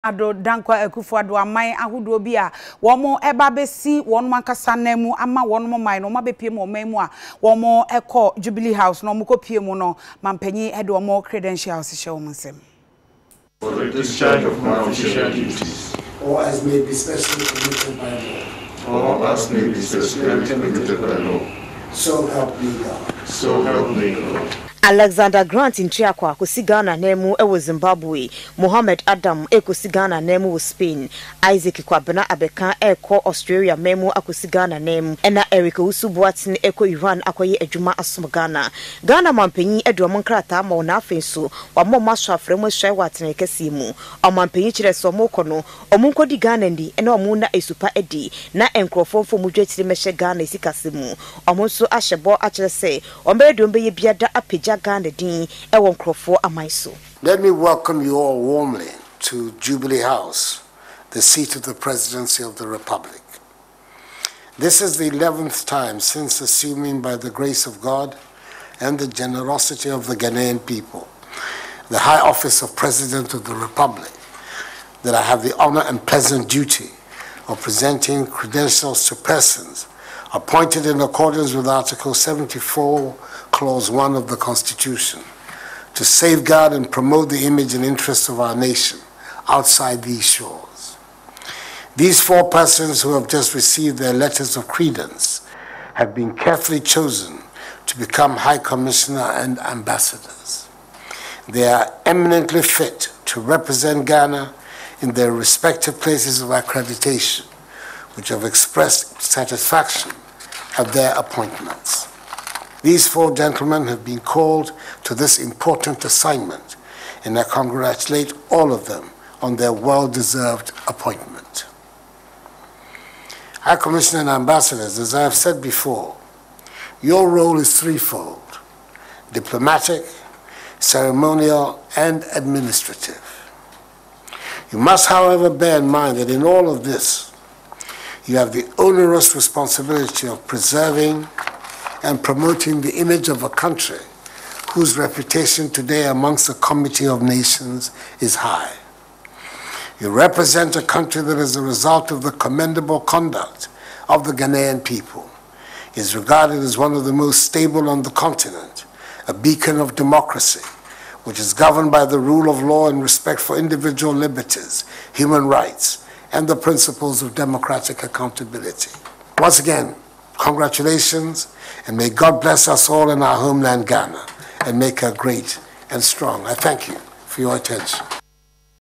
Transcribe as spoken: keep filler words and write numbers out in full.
Ado Dankwa Akufo-Addo aman ahodo bi a womo eba besi wono ankasa namu ama wono man no mabepie mo man mu a womo ekọ Jubilee House no mokopie mu no mampanyi ede womo credentials hye womo nsem for the discharge of my official duties, or as may be specially permitted by law, or as may be specially permitted by law. So help me God. So help me God. Alexander Grant in Chiakwa, Kusigana Nemu, Ewo Zimbabwe, Mohammed Adam, Ekusigana Nemu, Spain, Isaac Kwabena Abeka, Eko, Australia, Memu, Akusigana Nemu, Ena Erika Usubuatin, Eko Iran, Akoye Ejuma Asumagana, Ghana Mampeni, Edwamon Krata, Mona Fensu, or Moma Shafremo Shawatan Kesimu, or Mampeni Chiresomokono, or Munko di Ganendi, and Omuna Esupa Edi, Na Encrofon for Mujeti Meshe Ghana Sikasimu, or Monsu Ashabo Achese, or Medumbe Biada Apija. Let me welcome you all warmly to Jubilee House, the seat of the Presidency of the Republic. This is the eleventh time since assuming by the grace of God and the generosity of the Ghanaian people the high office of President of the Republic that I have the honor and pleasant duty of presenting credentials to persons appointed in accordance with Article seventy-four, Clause one of the Constitution, to safeguard and promote the image and interests of our nation outside these shores. These four persons who have just received their letters of credence have been carefully chosen to become High Commissioner and Ambassadors. They are eminently fit to represent Ghana in their respective places of accreditation, which have expressed satisfaction at their appointments. These four gentlemen have been called to this important assignment, and I congratulate all of them on their well-deserved appointment. High Commissioner and Ambassadors, as I have said before, your role is threefold: diplomatic, ceremonial, and administrative. You must, however, bear in mind that in all of this, you have the onerous responsibility of preserving and promoting the image of a country whose reputation today amongst the community of nations is high. You represent a country that, as a result of the commendable conduct of the Ghanaian people, is regarded as one of the most stable on the continent, a beacon of democracy, which is governed by the rule of law and respect for individual liberties, human rights, and the principles of democratic accountability. Once again, congratulations, and may God bless us all in our homeland, Ghana, and make her great and strong. I thank you for your attention.